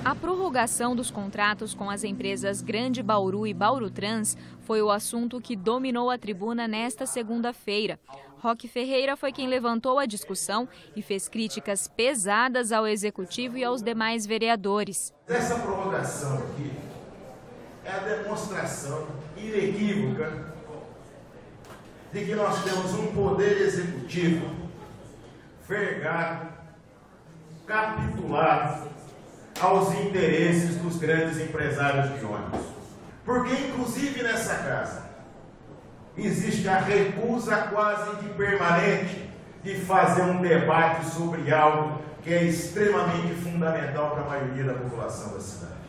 A prorrogação dos contratos com as empresas Grande Bauru e Bauru Trans foi o assunto que dominou a tribuna nesta segunda-feira. Roque Ferreira foi quem levantou a discussão e fez críticas pesadas ao executivo e aos demais vereadores. Essa prorrogação aqui é a demonstração inequívoca de que nós temos um poder executivo vergado, capitulado aos interesses dos grandes empresários de ônibus. Porque, inclusive nessa casa, existe a recusa quase que permanente de fazer um debate sobre algo que é extremamente fundamental para a maioria da população da cidade.